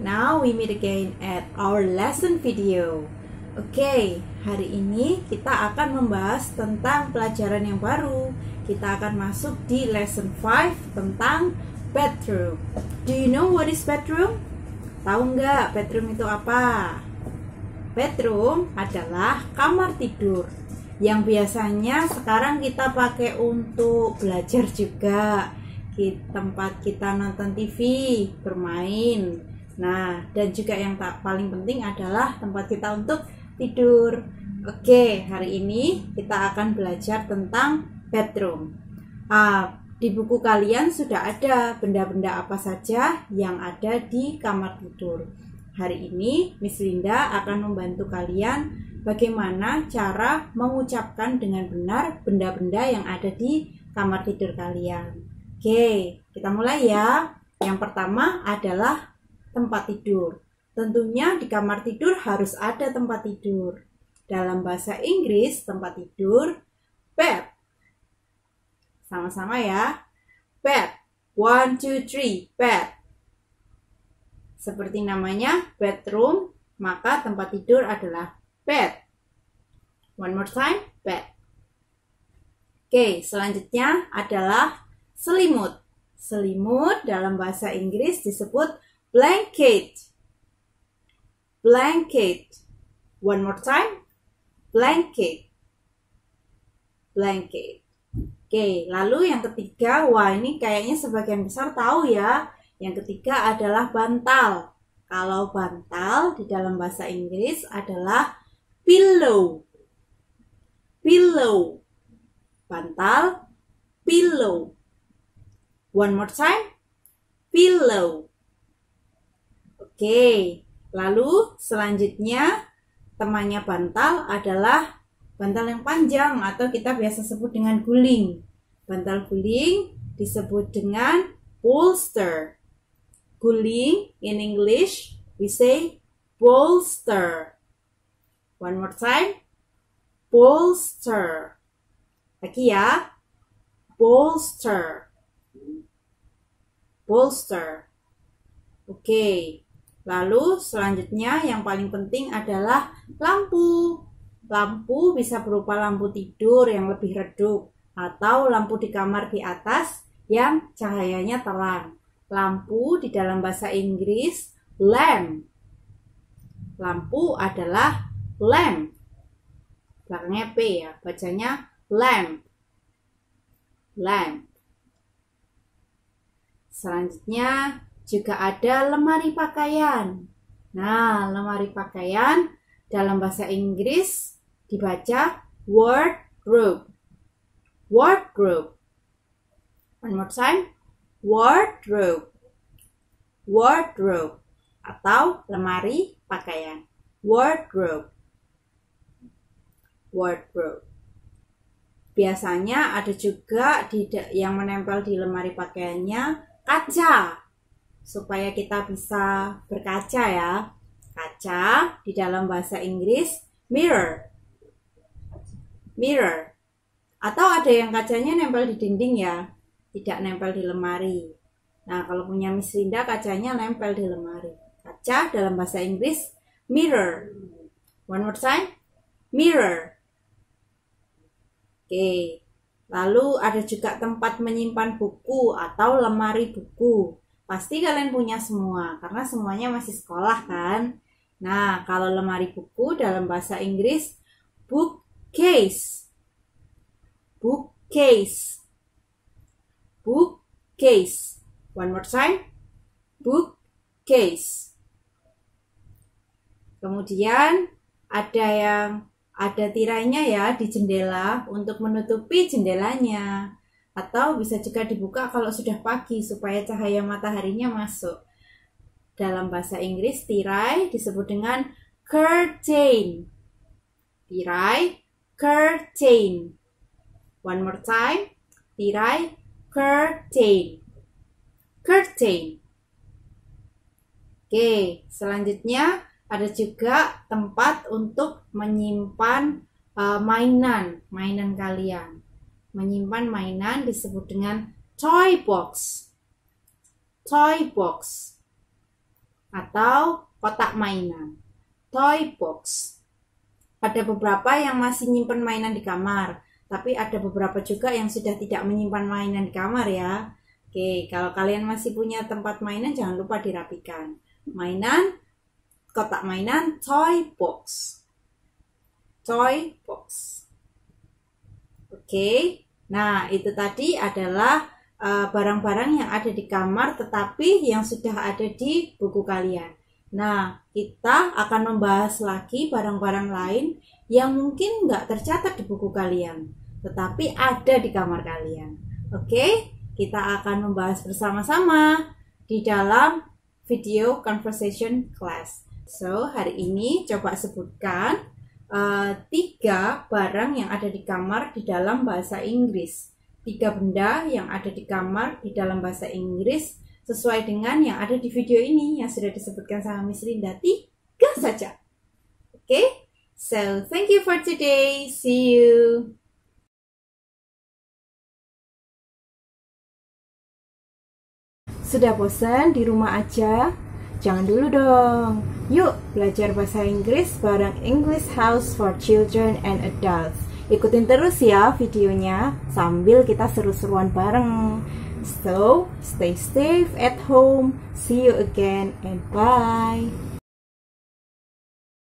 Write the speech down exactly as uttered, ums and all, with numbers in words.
Now we meet again at our lesson video. Oke, okay, hari ini kita akan membahas tentang pelajaran yang baru. Kita akan masuk di lesson five tentang bedroom. Do you know what is bedroom? Tahu nggak bedroom itu apa? Bedroom adalah kamar tidur yang biasanya sekarang kita pakai untuk belajar juga, tempat kita nonton T V, bermain. Nah, dan juga yang tak paling penting adalah tempat kita untuk tidur. Oke, hari ini kita akan belajar tentang bedroom. Ah, di buku kalian sudah ada benda-benda apa saja yang ada di kamar tidur. Hari ini Miss Linda akan membantu kalian bagaimana cara mengucapkan dengan benar benda-benda yang ada di kamar tidur kalian. Oke, kita mulai ya. Yang pertama adalah tempat tidur. Tentunya di kamar tidur harus ada tempat tidur. Dalam bahasa Inggris, tempat tidur bed. Sama-sama ya. Bed. One, two, three. Bed. Seperti namanya bedroom, maka tempat tidur adalah bed. One more time. Bed. Oke, selanjutnya adalah selimut. Selimut dalam bahasa Inggris disebut blanket. Blanket. One more time. Blanket. Blanket. Oke, lalu yang ketiga, wah ini kayaknya sebagian besar tahu ya. Yang ketiga adalah bantal. Kalau bantal di dalam bahasa Inggris adalah pillow. Pillow. Bantal, pillow. One more time. Pillow. Oke, lalu selanjutnya temannya bantal adalah bantal yang panjang atau kita biasa sebut dengan guling. Bantal guling disebut dengan bolster. Guling in English we say bolster. One more time. Bolster. Lagi ya. Bolster. Bolster. Oke. Lalu selanjutnya yang paling penting adalah lampu. Lampu bisa berupa lampu tidur yang lebih redup atau lampu di kamar di atas yang cahayanya terang. Lampu di dalam bahasa Inggris lamp. Lampu adalah lamp. Belakangnya P ya, bacanya lamp. Lamp. Selanjutnya juga ada lemari pakaian. Nah, lemari pakaian dalam bahasa Inggris dibaca wardrobe. Wardrobe. One more time. Wardrobe. Wardrobe atau lemari pakaian. Wardrobe. Wardrobe. Biasanya ada juga di yang menempel di lemari pakaiannya kaca. Supaya kita bisa berkaca ya. Kaca di dalam bahasa Inggris mirror. Mirror. Atau ada yang kacanya nempel di dinding ya, tidak nempel di lemari. Nah, kalau punya Miss Linda kacanya nempel di lemari. Kaca dalam bahasa Inggris mirror. One more time. Mirror. Oke. Lalu ada juga tempat menyimpan buku atau lemari buku. Pasti kalian punya semua, karena semuanya masih sekolah kan. Nah, kalau lemari buku dalam bahasa Inggris, bookcase. Bookcase. Bookcase. One more time. Bookcase. Kemudian ada yang ada tirainya ya di jendela untuk menutupi jendelanya. Atau bisa juga dibuka kalau sudah pagi supaya cahaya mataharinya masuk. Dalam bahasa Inggris, tirai disebut dengan curtain. Tirai, curtain. One more time. Tirai, curtain. Curtain. Oke, selanjutnya ada juga tempat untuk menyimpan uh, mainan, mainan kalian. Menyimpan mainan disebut dengan toy box. Toy box. atau kotak mainan. Toy box. Ada beberapa yang masih nyimpen mainan di kamar, tapi ada beberapa juga yang sudah tidak menyimpan mainan di kamar ya. Oke, kalau kalian masih punya tempat mainan, jangan lupa dirapikan. Mainan, kotak mainan, toy box. Toy box. Oke, nah itu tadi adalah barang-barang uh, yang ada di kamar tetapi yang sudah ada di buku kalian. Nah, kita akan membahas lagi barang-barang lain yang mungkin nggak tercatat di buku kalian, tetapi ada di kamar kalian. Oke, kita akan membahas bersama-sama di dalam video conversation class. So, hari ini coba sebutkan uh, tiga barang yang ada di kamar di dalam bahasa Inggris. Tiga benda yang ada di kamar di dalam bahasa Inggris sesuai dengan yang ada di video ini yang sudah disebutkan sama Miss Linda. Tiga saja. Oke, okay? So thank you for today. See you. Sudah bosan di rumah aja? Jangan dulu dong. Yuk belajar bahasa Inggris bareng English House for Children and Adults. Ikutin terus ya videonya sambil kita seru-seruan bareng. So, stay safe at home. See you again and bye.